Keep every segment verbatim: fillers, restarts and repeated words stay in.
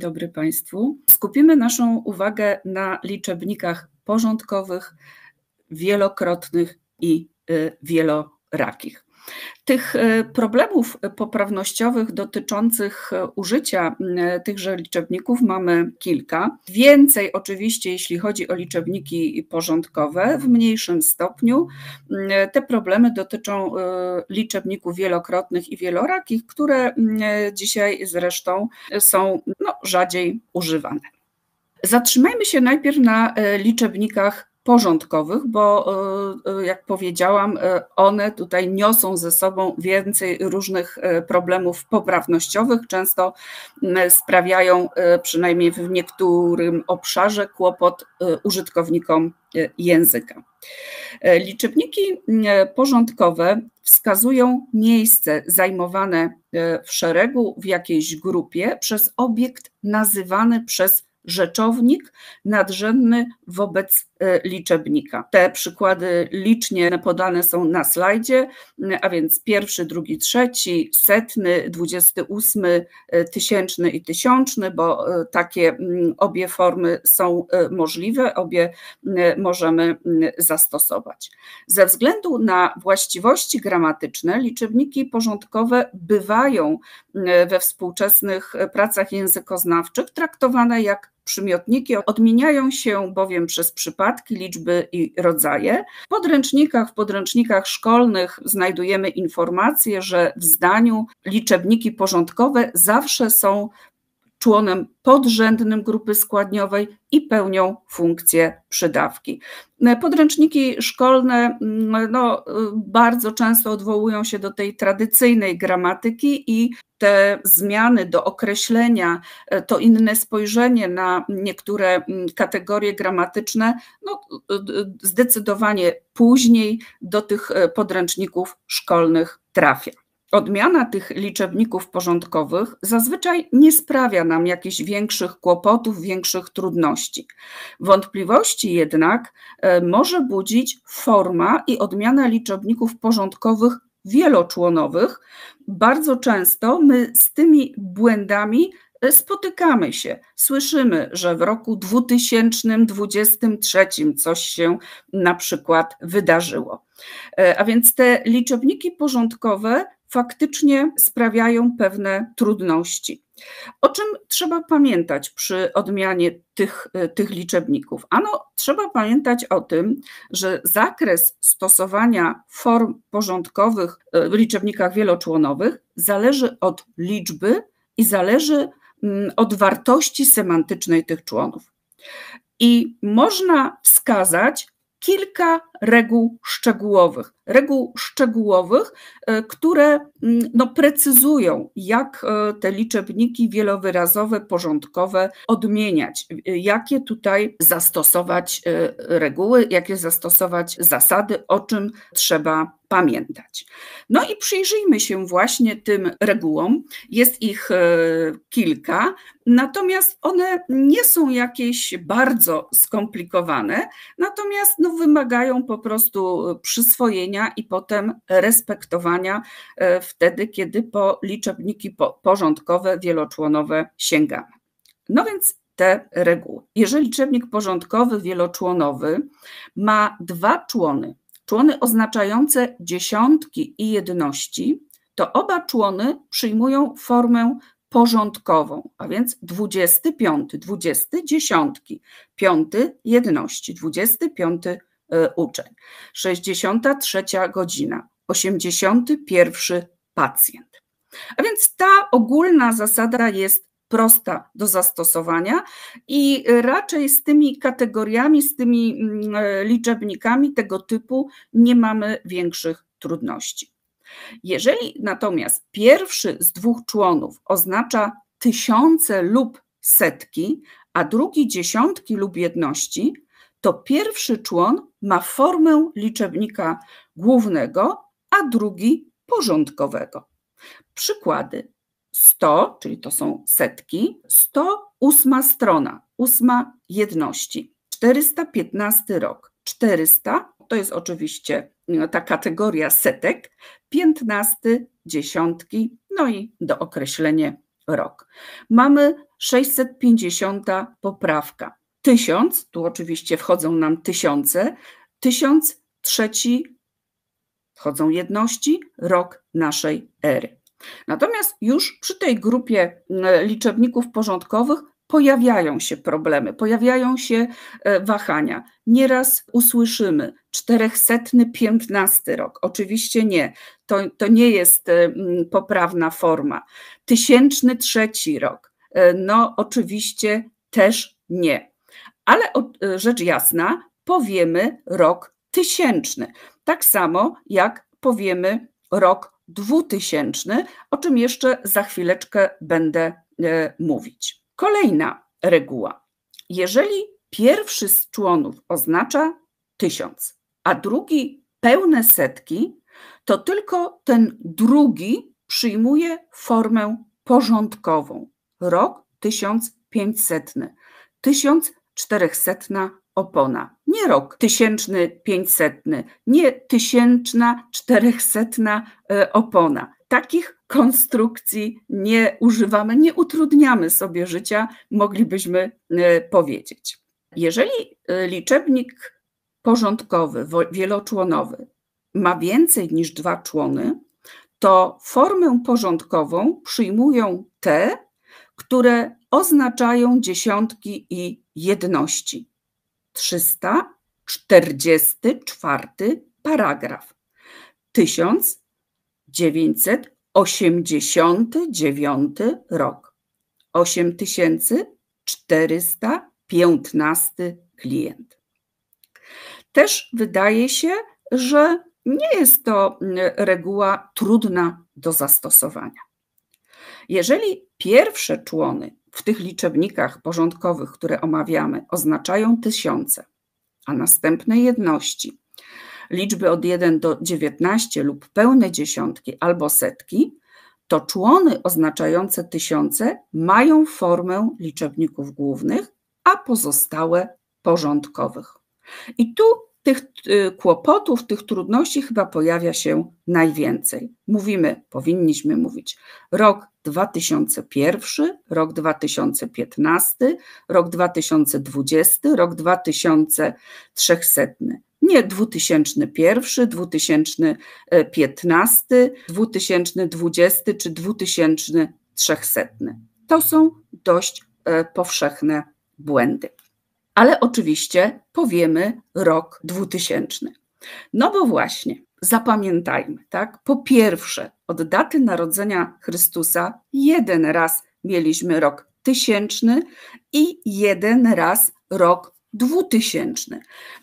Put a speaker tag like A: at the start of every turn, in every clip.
A: dobry Państwu. Skupimy naszą uwagę na liczebnikach porządkowych, wielokrotnych i wielorakich. Tych problemów poprawnościowych dotyczących użycia tychże liczebników mamy kilka. Więcej oczywiście, jeśli chodzi o liczebniki porządkowe, w mniejszym stopniu. Te problemy dotyczą liczebników wielokrotnych i wielorakich, które dzisiaj zresztą są no, rzadziej używane. Zatrzymajmy się najpierw na liczebnikach porządkowych, bo jak powiedziałam, one tutaj niosą ze sobą więcej różnych problemów poprawnościowych, często sprawiają przynajmniej w niektórym obszarze kłopot użytkownikom języka. Liczebniki porządkowe wskazują miejsce zajmowane w szeregu, w jakiejś grupie przez obiekt nazywany przez rzeczownik nadrzędny wobec liczebnika. Te przykłady licznie podane są na slajdzie, a więc pierwszy, drugi, trzeci, setny, dwudziesty ósmy, tysięczny i tysiączny, bo takie obie formy są możliwe, obie możemy zastosować. Ze względu na właściwości gramatyczne liczebniki porządkowe bywają we współczesnych pracach językoznawczych traktowane jak przymiotniki, odmieniają się bowiem przez przypadki, liczby i rodzaje. W podręcznikach, w podręcznikach szkolnych znajdujemy informację, że w zdaniu liczebniki porządkowe zawsze są członem podrzędnym grupy składniowej i pełnią funkcję przydawki. Podręczniki szkolne no, bardzo często odwołują się do tej tradycyjnej gramatyki i te zmiany do określenia, to inne spojrzenie na niektóre kategorie gramatyczne, no, zdecydowanie później do tych podręczników szkolnych trafia. Odmiana tych liczebników porządkowych zazwyczaj nie sprawia nam jakichś większych kłopotów, większych trudności. Wątpliwości jednak może budzić forma i odmiana liczebników porządkowych wieloczłonowych. Bardzo często my z tymi błędami spotykamy się. Słyszymy, że w roku dwa tysiące dwudziestym trzecim coś się na przykład wydarzyło. A więc te liczebniki porządkowe faktycznie sprawiają pewne trudności. O czym trzeba pamiętać przy odmianie tych, tych liczebników? Ano, trzeba pamiętać o tym, że zakres stosowania form porządkowych w liczebnikach wieloczłonowych zależy od liczby i zależy od wartości semantycznej tych członów. I można wskazać kilka reguł szczegółowych, reguł szczegółowych, które no, precyzują, jak te liczebniki wielowyrazowe, porządkowe odmieniać, jakie tutaj zastosować reguły, jakie zastosować zasady, o czym trzeba pamiętać. No i przyjrzyjmy się właśnie tym regułom. Jest ich kilka, natomiast one nie są jakieś bardzo skomplikowane, natomiast no, wymagają po prostu przyswojenia i potem respektowania wtedy, kiedy po liczebniki porządkowe, wieloczłonowe sięgamy. No więc te reguły. Jeżeli liczebnik porządkowy, wieloczłonowy ma dwa człony, człony oznaczające dziesiątki i jedności, to oba człony przyjmują formę porządkową, a więc dwudziesty piąty, dwudziesty dziesiątki, piąty jedności, dwudziesty piąty uczeń, sześćdziesiąta trzecia godzina, osiemdziesiąty pierwszy pacjent. A więc ta ogólna zasada jest prosta do zastosowania i raczej z tymi kategoriami, z tymi liczebnikami tego typu nie mamy większych trudności. Jeżeli natomiast pierwszy z dwóch członów oznacza tysiące lub setki, a drugi dziesiątki lub jedności, to pierwszy człon ma formę liczebnika głównego, a drugi porządkowego. Przykłady. sto, czyli to są setki, sto ósma strona, ósma jedności, czterysta piętnasty rok, czterysta to jest oczywiście ta kategoria setek, piętnasty dziesiątki, no i dookreślenie rok. Mamy sześćset pięćdziesiąta poprawka. Tysiąc, tu oczywiście wchodzą nam tysiące, tysiąc trzeci, wchodzą jedności, rok naszej ery. Natomiast już przy tej grupie liczebników porządkowych pojawiają się problemy, pojawiają się wahania. Nieraz usłyszymy czterychsetny piętnasty rok. Oczywiście nie, to, to nie jest poprawna forma. Tysięczny trzeci rok. No oczywiście też nie. Ale rzecz jasna, powiemy rok tysięczny. Tak samo jak powiemy rok dwutysięczny, o czym jeszcze za chwileczkę będę mówić. Kolejna reguła. Jeżeli pierwszy z członów oznacza tysiąc, a drugi pełne setki, to tylko ten drugi przyjmuje formę porządkową. Rok tysiąc pięćsetny, tysiąc czterychsetna opona. Nie rok tysięczny pięćsetny, nie tysięczna czterychsetna opona. Takich konstrukcji nie używamy, nie utrudniamy sobie życia, moglibyśmy powiedzieć. Jeżeli liczebnik porządkowy, wieloczłonowy ma więcej niż dwa człony, to formę porządkową przyjmują te, które oznaczają dziesiątki i jedności. trzysta czterdziesty czwarty paragraf. tysiąc dziewięćset osiemdziesiąty dziewiąty rok. osiem tysięcy czterysta piętnasty klient. Też wydaje się, że nie jest to reguła trudna do zastosowania. Jeżeli pierwsze człony w tych liczebnikach porządkowych, które omawiamy, oznaczają tysiące, a następne jedności, liczby od jeden do dziewiętnastu lub pełne dziesiątki albo setki, to człony oznaczające tysiące mają formę liczebników głównych, a pozostałe porządkowych. I tu tych kłopotów, tych trudności chyba pojawia się najwięcej. Mówimy, powinniśmy mówić rok dwa tysiące pierwszy, rok dwa tysiące piętnasty, rok dwa tysiące dwudziesty, rok dwa tysiące trzysetny. Nie dwa tysiące pierwszy, dwa tysiące piętnasty, dwa tysiące dwudziesty czy dwa tysiące trzysetny. To są dość powszechne błędy. Ale oczywiście powiemy rok dwutysięczny. No bo właśnie, zapamiętajmy, tak? Po pierwsze, od daty narodzenia Chrystusa jeden raz mieliśmy rok tysięczny i jeden raz rok dwutysięczny.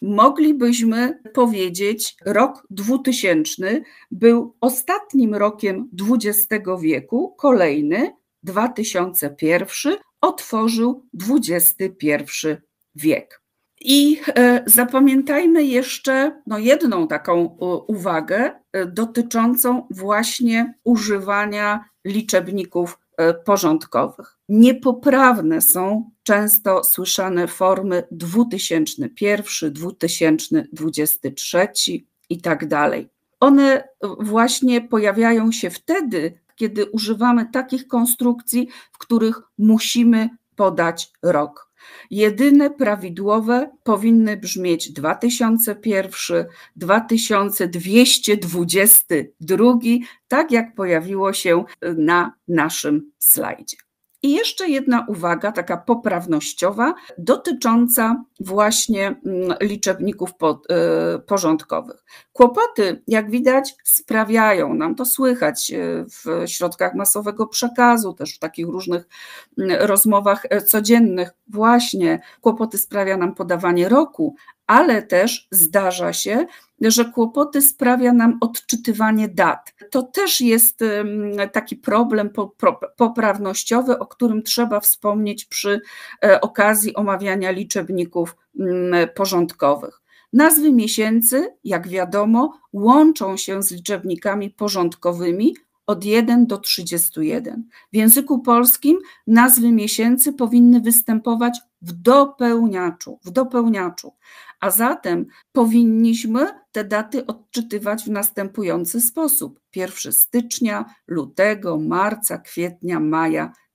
A: Moglibyśmy powiedzieć, rok dwutysięczny był ostatnim rokiem dwudziestego wieku, kolejny, dwa tysiące pierwszy, otworzył dwudziesty pierwszy wiek. I zapamiętajmy jeszcze no, jedną taką uwagę dotyczącą właśnie używania liczebników porządkowych. Niepoprawne są często słyszane formy dwa tysiące pierwszy, dwa tysiące dwudziesty trzeci i tak dalej. One właśnie pojawiają się wtedy, kiedy używamy takich konstrukcji, w których musimy podać rok. Jedyne prawidłowe powinny brzmieć dwa tysiące pierwszy, dwa tysiące dwieście dwudziesty drugi, tak jak pojawiło się na naszym slajdzie. I jeszcze jedna uwaga, taka poprawnościowa, dotycząca właśnie liczebników porządkowych. Kłopoty, jak widać, sprawiają nam, to słychać w środkach masowego przekazu, też w takich różnych rozmowach codziennych, właśnie kłopoty sprawia nam podawanie roku, ale też zdarza się, że kłopoty sprawia nam odczytywanie dat. To też jest taki problem poprawnościowy, o którym trzeba wspomnieć przy okazji omawiania liczebników porządkowych. Nazwy miesięcy, jak wiadomo, łączą się z liczebnikami porządkowymi od jeden do trzydziestu jeden. W języku polskim nazwy miesięcy powinny występować w dopełniaczu, w dopełniaczu, a zatem powinniśmy te daty odczytywać w następujący sposób. pierwszego stycznia, lutego, marca, kwietnia, maja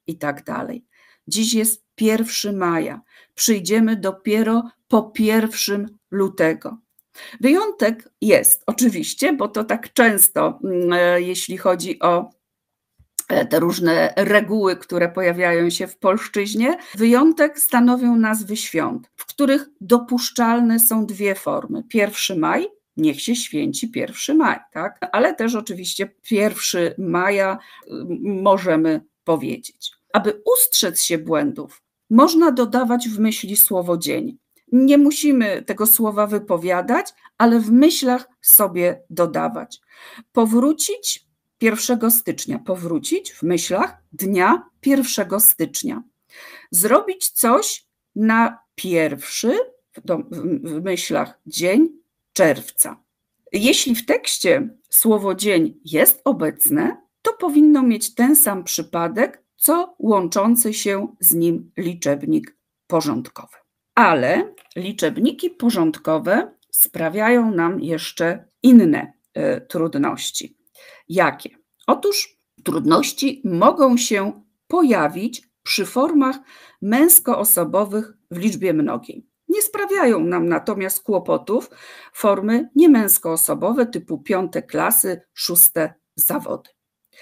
A: i tak dalej. Dziś jest pierwszego maja. Przyjdziemy dopiero po pierwszego lutego. Wyjątek jest oczywiście, bo to tak często, jeśli chodzi o te różne reguły, które pojawiają się w polszczyźnie, wyjątek stanowią nazwy świąt, w których dopuszczalne są dwie formy. pierwszego maja, niech się święci pierwszego maja, tak? Ale też oczywiście pierwszego maja możemy powiedzieć. Aby ustrzec się błędów, można dodawać w myśli słowo dzień. Nie musimy tego słowa wypowiadać, ale w myślach sobie dodawać. Powrócić pierwszego stycznia, powrócić w myślach dnia pierwszego stycznia. Zrobić coś na pierwszy, w myślach dzień czerwca. Jeśli w tekście słowo dzień jest obecne, to powinno mieć ten sam przypadek, co łączący się z nim liczebnik porządkowy. Ale liczebniki porządkowe sprawiają nam jeszcze inne y, trudności. Jakie? Otóż trudności mogą się pojawić przy formach męskoosobowych w liczbie mnogiej. Nie sprawiają nam natomiast kłopotów formy niemęskoosobowe typu piąte klasy, szóste zawody.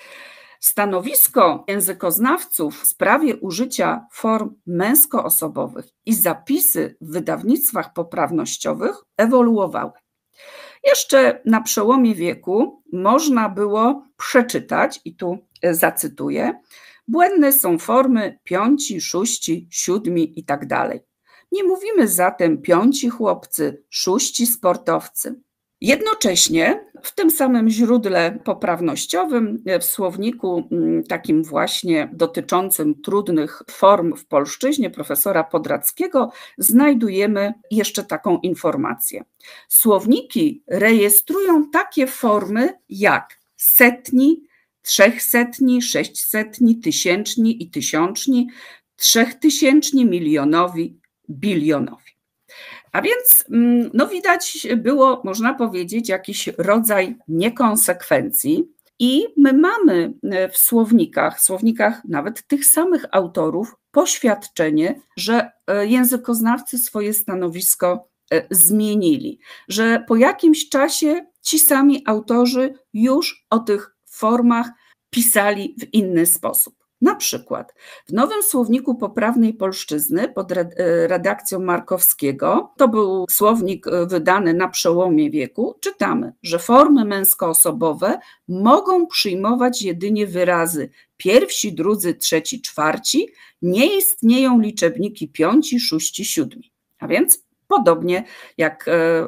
A: Stanowisko językoznawców w sprawie użycia form męskoosobowych i zapisy w wydawnictwach poprawnościowych ewoluowały. Jeszcze na przełomie wieku można było przeczytać, i tu zacytuję, błędne są formy piąci, szóści, siódmi i tak dalej. Nie mówimy zatem piąci chłopcy, szóści sportowcy. Jednocześnie w tym samym źródle poprawnościowym, w słowniku takim właśnie dotyczącym trudnych form w polszczyźnie profesora Podrackiego znajdujemy jeszcze taką informację. Słowniki rejestrują takie formy jak setni, trzechsetni, sześćsetni, tysięczni i tysiączni, trzechtysięczni, milionowi, bilionowi. A więc no widać było, można powiedzieć, jakiś rodzaj niekonsekwencji i my mamy w słownikach, słownikach nawet tych samych autorów poświadczenie, że językoznawcy swoje stanowisko zmienili, że po jakimś czasie ci sami autorzy już o tych formach pisali w inny sposób. Na przykład w nowym słowniku poprawnej polszczyzny pod redakcją Markowskiego, to był słownik wydany na przełomie wieku, czytamy, że formy męskoosobowe mogą przyjmować jedynie wyrazy pierwsi, drudzy, trzeci, czwarci, nie istnieją liczebniki piąci, szóści, siódmi. A więc podobnie jak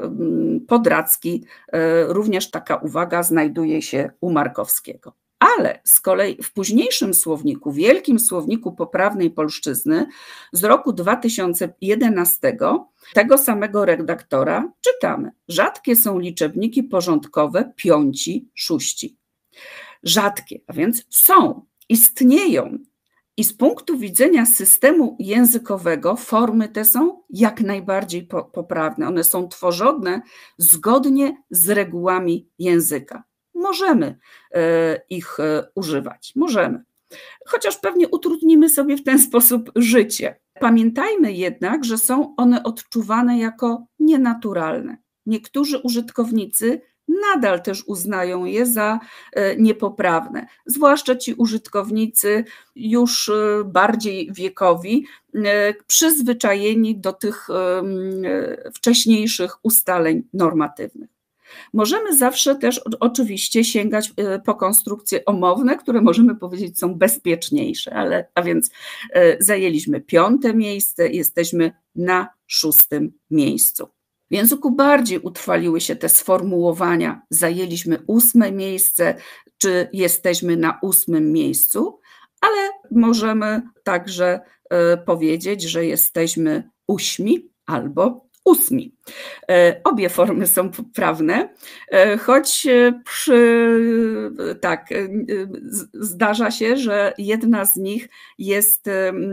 A: Podracki, również taka uwaga znajduje się u Markowskiego. Ale z kolei w późniejszym słowniku, wielkim słowniku poprawnej polszczyzny z roku dwa tysiące jedenastego, tego samego redaktora, czytamy: rzadkie są liczebniki porządkowe piąci, szóści. Rzadkie, a więc są, istnieją. I z punktu widzenia systemu językowego formy te są jak najbardziej po- poprawne. One są tworzone zgodnie z regułami języka. Możemy ich używać, możemy. Chociaż pewnie utrudnimy sobie w ten sposób życie. Pamiętajmy jednak, że są one odczuwane jako nienaturalne. Niektórzy użytkownicy nadal też uznają je za niepoprawne, zwłaszcza ci użytkownicy już bardziej wiekowi, przyzwyczajeni do tych wcześniejszych ustaleń normatywnych. Możemy zawsze też oczywiście sięgać po konstrukcje omowne, które możemy powiedzieć są bezpieczniejsze, ale, a więc zajęliśmy piąte miejsce, jesteśmy na szóstym miejscu. W języku bardziej utrwaliły się te sformułowania, zajęliśmy ósme miejsce, czy jesteśmy na ósmym miejscu, ale możemy także powiedzieć, że jesteśmy ósmi albo ósmi. Obie formy są poprawne, choć przy, tak, zdarza się, że jedna z nich jest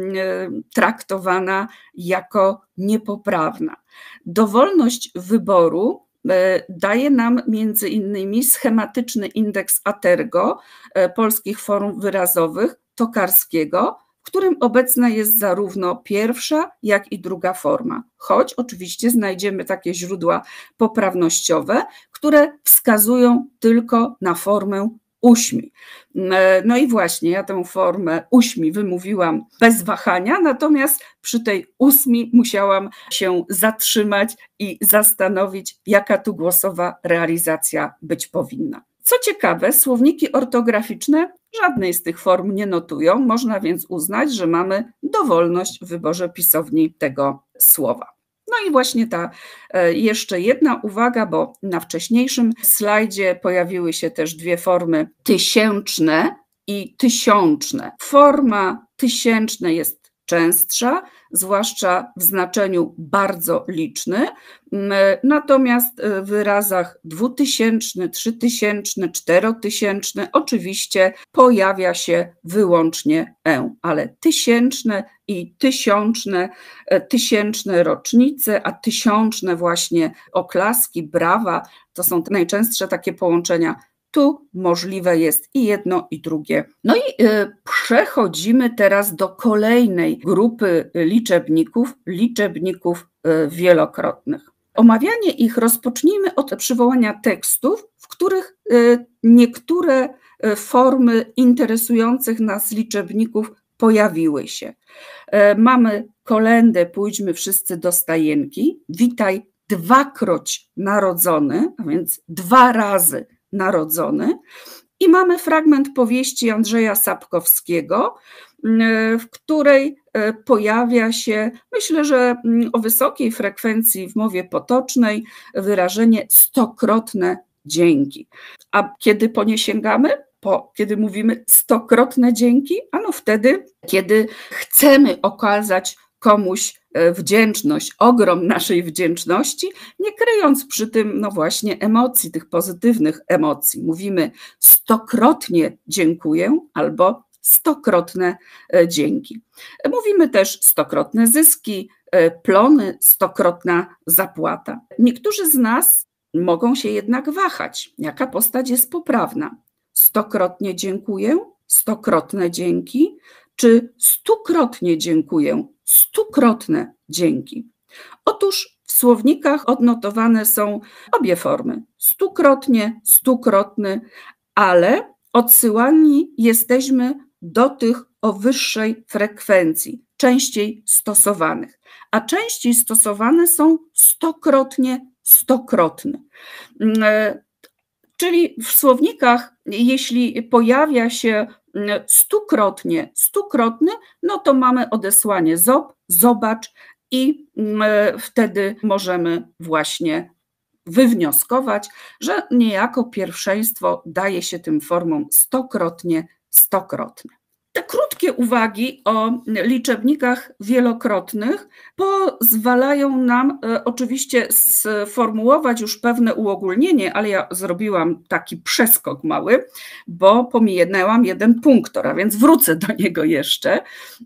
A: traktowana jako niepoprawna. Dowolność wyboru daje nam między innymi schematyczny indeks Atergo polskich form wyrazowych Tokarskiego, w którym obecna jest zarówno pierwsza, jak i druga forma. Choć oczywiście znajdziemy takie źródła poprawnościowe, które wskazują tylko na formę uśmi. No i właśnie ja tę formę uśmi wymówiłam bez wahania, natomiast przy tej ósmi musiałam się zatrzymać i zastanowić, jaka tu głosowa realizacja być powinna. Co ciekawe, słowniki ortograficzne żadnej z tych form nie notują, można więc uznać, że mamy dowolność w wyborze pisowni tego słowa. No i właśnie ta jeszcze jedna uwaga, bo na wcześniejszym slajdzie pojawiły się też dwie formy tysięczne i tysiączne. Forma tysięczne jest częstsza, zwłaszcza w znaczeniu bardzo liczny, natomiast w wyrazach dwutysięczny, trzytysięczny, czterotysięczny oczywiście pojawia się wyłącznie e, ale tysięczne i tysiączne, tysięczne rocznice, a tysiączne właśnie oklaski, brawa, to są najczęstsze takie połączenia. Tu możliwe jest i jedno, i drugie. No i y, przechodzimy teraz do kolejnej grupy liczebników, liczebników y, wielokrotnych. Omawianie ich rozpocznijmy od przywołania tekstów, w których y, niektóre y, formy interesujących nas liczebników pojawiły się. Y, mamy kolędę Pójdźmy wszyscy do stajenki, witaj dwakroć narodzony, a więc dwa razy narodzony. I mamy fragment powieści Andrzeja Sapkowskiego, w której pojawia się, myślę, że o wysokiej frekwencji w mowie potocznej, wyrażenie stokrotne dzięki. A kiedy po nie sięgamy? Po, kiedy mówimy stokrotne dzięki? Ano wtedy, kiedy chcemy okazać komuś wdzięczność, ogrom naszej wdzięczności, nie kryjąc przy tym, no właśnie, emocji, tych pozytywnych emocji. Mówimy stokrotnie dziękuję albo stokrotne dzięki. Mówimy też stokrotne zyski, plony, stokrotna zapłata. Niektórzy z nas mogą się jednak wahać, jaka postać jest poprawna. Stokrotnie dziękuję, stokrotne dzięki, czy stukrotnie dziękuję, stukrotne dzięki. Otóż w słownikach odnotowane są obie formy, stukrotnie, stukrotny, ale odsyłani jesteśmy do tych o wyższej frekwencji, częściej stosowanych, a częściej stosowane są stokrotnie, stokrotny. Czyli w słownikach, jeśli pojawia się stukrotnie, stukrotny, no to mamy odesłanie zob, zobacz i wtedy możemy właśnie wywnioskować, że niejako pierwszeństwo daje się tym formom stokrotnie, stokrotne. Te krótkie uwagi o liczebnikach wielokrotnych pozwalają nam oczywiście sformułować już pewne uogólnienie, ale ja zrobiłam taki przeskok mały, bo pominęłam jeden punktor, a więc wrócę do niego jeszcze,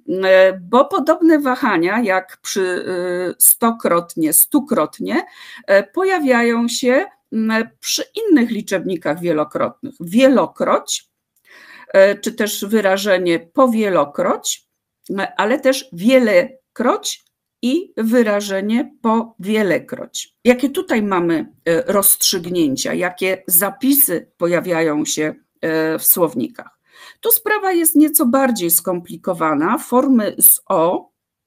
A: bo podobne wahania jak przy stokrotnie, stukrotnie pojawiają się przy innych liczebnikach wielokrotnych. Wielokroć, czy też wyrażenie powielokroć, ale też wielekroć i wyrażenie powielekroć. Jakie tutaj mamy rozstrzygnięcia, jakie zapisy pojawiają się w słownikach? Tu sprawa jest nieco bardziej skomplikowana. Formy z o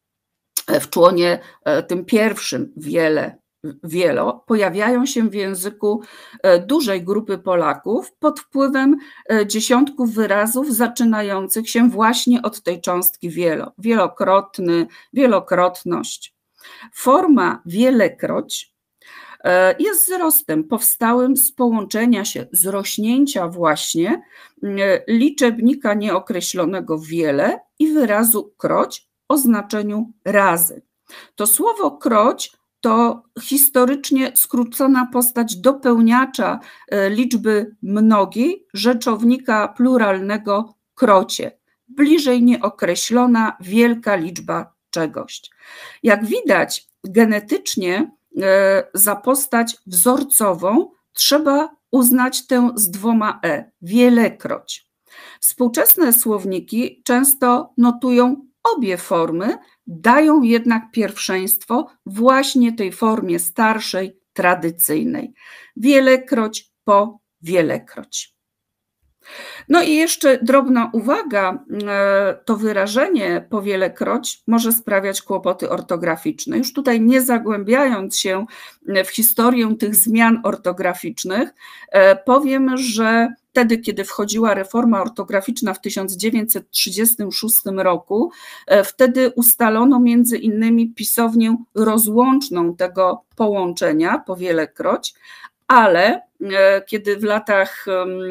A: w członie tym pierwszym wiele, wielo pojawiają się w języku dużej grupy Polaków pod wpływem dziesiątków wyrazów zaczynających się właśnie od tej cząstki wielo. Wielokrotny, wielokrotność. Forma wielekroć jest wzrostem powstałym z połączenia się, z rośnięcia właśnie liczebnika nieokreślonego wiele i wyrazu kroć o znaczeniu razy. To słowo kroć to historycznie skrócona postać dopełniacza liczby mnogiej, rzeczownika pluralnego krocie, bliżej nieokreślona wielka liczba czegoś. Jak widać, genetycznie za postać wzorcową trzeba uznać tę z dwoma e, wielekroć. Współczesne słowniki często notują obie formy dają jednak pierwszeństwo właśnie tej formie starszej, tradycyjnej. Wielekroć po wielekroć. No i jeszcze drobna uwaga, to wyrażenie powielekroć może sprawiać kłopoty ortograficzne. Już tutaj nie zagłębiając się w historię tych zmian ortograficznych, powiem, że wtedy, kiedy wchodziła reforma ortograficzna w tysiąc dziewięćset trzydziestym szóstym roku, wtedy ustalono między innymi pisownię rozłączną tego połączenia powielekroć, ale kiedy w latach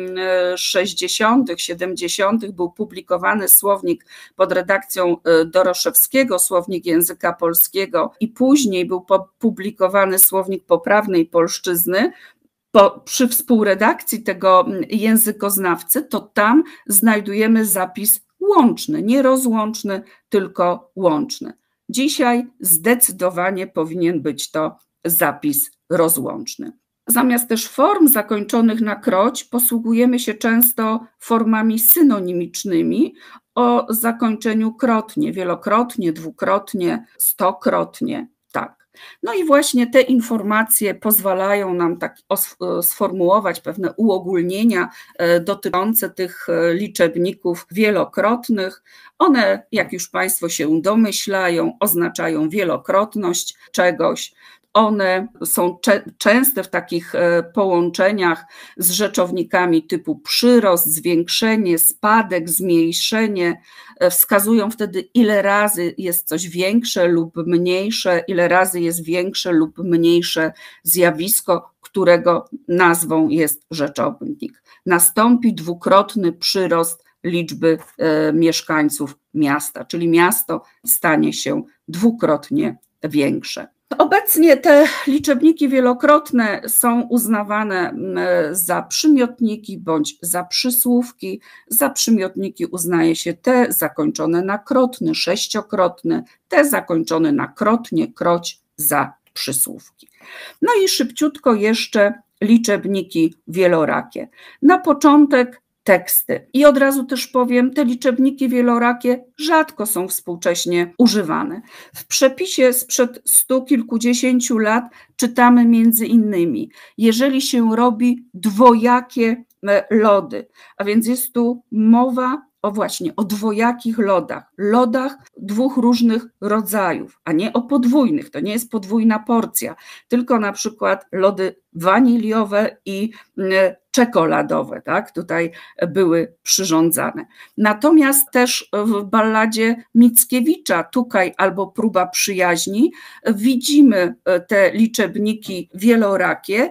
A: sześćdziesiątych, siedemdziesiątych był publikowany słownik pod redakcją Doroszewskiego, słownik języka polskiego, i później był publikowany słownik poprawnej polszczyzny, po, przy współredakcji tego językoznawcy, to tam znajdujemy zapis łączny, nie rozłączny, tylko łączny. Dzisiaj zdecydowanie powinien być to zapis rozłączny. Zamiast też form zakończonych na kroć posługujemy się często formami synonimicznymi o zakończeniu krotnie, wielokrotnie, dwukrotnie, stokrotnie, tak. No i właśnie te informacje pozwalają nam tak sformułować pewne uogólnienia dotyczące tych liczebników wielokrotnych. One, jak już Państwo się domyślają, oznaczają wielokrotność czegoś. One są częste w takich połączeniach z rzeczownikami typu przyrost, zwiększenie, spadek, zmniejszenie. Wskazują wtedy, ile razy jest coś większe lub mniejsze, ile razy jest większe lub mniejsze zjawisko, którego nazwą jest rzeczownik. Nastąpi dwukrotny przyrost liczby mieszkańców miasta, czyli miasto stanie się dwukrotnie większe. Obecnie te liczebniki wielokrotne są uznawane za przymiotniki bądź za przysłówki. Za przymiotniki uznaje się te zakończone na krotny, sześciokrotny, te zakończone na krotnie, kroć za przysłówki. No i szybciutko jeszcze liczebniki wielorakie. Na początek teksty. I od razu też powiem, te liczebniki wielorakie rzadko są współcześnie używane. W przepisie sprzed stu kilkudziesięciu lat czytamy między innymi, jeżeli się robi dwojakie lody, a więc jest tu mowa o właśnie o dwojakich lodach, lodach dwóch różnych rodzajów, a nie o podwójnych, to nie jest podwójna porcja, tylko na przykład lody waniliowe i czekoladowe, tak, tutaj były przyrządzane. Natomiast też w balladzie Mickiewicza Tukaj albo Próba przyjaźni widzimy te liczebniki wielorakie,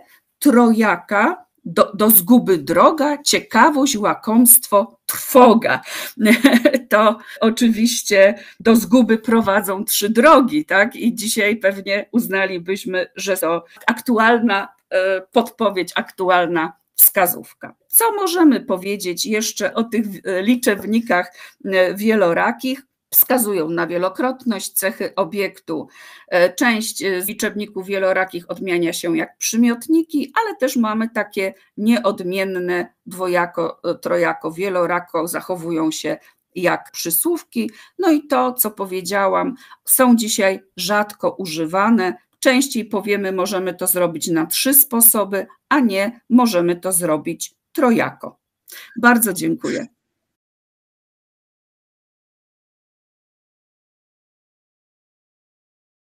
A: trojaka, Do, do zguby droga, ciekawość, łakomstwo, trwoga. To oczywiście do zguby prowadzą trzy drogi, tak? I dzisiaj pewnie uznalibyśmy, że to aktualna podpowiedź, aktualna wskazówka. Co możemy powiedzieć jeszcze o tych liczebnikach wielorakich? Wskazują na wielokrotność, cechy obiektu. Część z liczebników wielorakich odmienia się jak przymiotniki, ale też mamy takie nieodmienne dwojako, trojako, wielorako, zachowują się jak przysłówki. No i to, co powiedziałam, są dzisiaj rzadko używane. Częściej powiemy, możemy to zrobić na trzy sposoby, a nie możemy to zrobić trojako. Bardzo dziękuję.